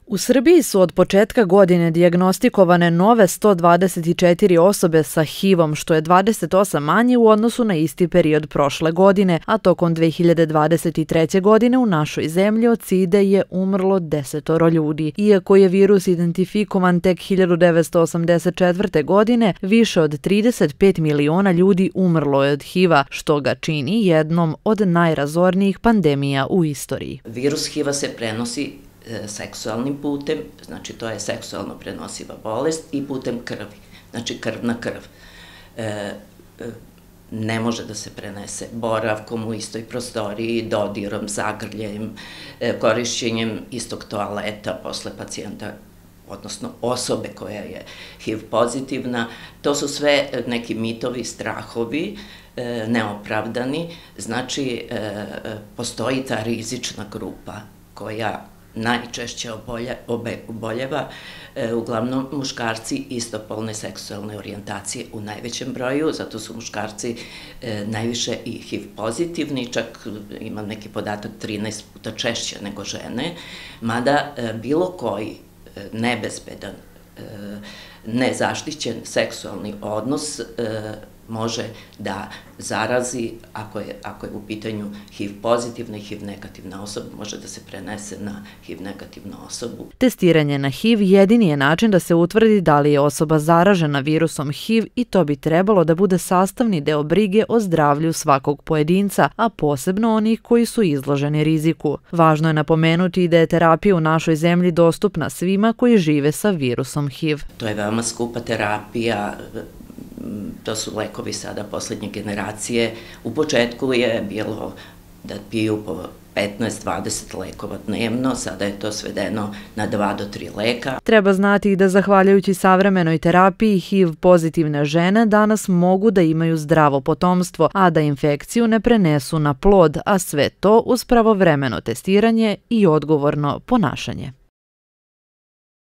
U Srbiji su od početka godine dijagnostikovane nove 124 osobe sa HIV-om, što je 28 manje u odnosu na isti period prošle godine, a tokom 2023. godine u našoj zemlji od side je umrlo 10 ljudi. Iako je virus identifikovan tek 1984. godine, više od 35 miliona ljudi umrlo je od HIV-a, što ga čini jednom od najrazornijih pandemija u istoriji. Virus HIV-a se prenosi seksualnim putem, znači to je seksualno prenosiva bolest, i putem krvi, znači krv na krv. Ne može da se prenese boravkom u istoj prostoriji, dodirom, zagrljajem, korišćenjem istog toaleta posle pacijenta, odnosno osobe koja je HIV pozitivna. To su sve neki mitovi, strahovi, neopravdani. Znači, postoji ta rizična grupa koja najčešće oboljeva, uglavnom muškarci istopolne seksualne orijentacije u najvećem broju, zato su muškarci najviše i HIV pozitivni, čak ima neki podatak 13 puta češće nego žene, mada bilo koji nebezbedan, nezaštićen seksualni odnos može da zarazi, ako je u pitanju HIV pozitivna i HIV negativna osoba, može da se prenese na HIV negativnu osobu. Testiranje na HIV jedini je način da se utvrdi da li je osoba zaražena virusom HIV i to bi trebalo da bude sastavni deo brige o zdravlju svakog pojedinca, a posebno onih koji su izloženi riziku. Važno je napomenuti da je terapija u našoj zemlji dostupna svima koji žive sa virusom HIV. To je veoma skupa terapija. To su lekovi sada poslednje generacije. U početku je bilo da piju po 15-20 lekova dnevno, sada je to svedeno na 2 do 3 leka. Treba znati da zahvaljujući savremenoj terapiji HIV pozitivne žene danas mogu da imaju zdravo potomstvo, a da infekciju ne prenesu na plod, a sve to uz pravovremeno testiranje i odgovorno ponašanje.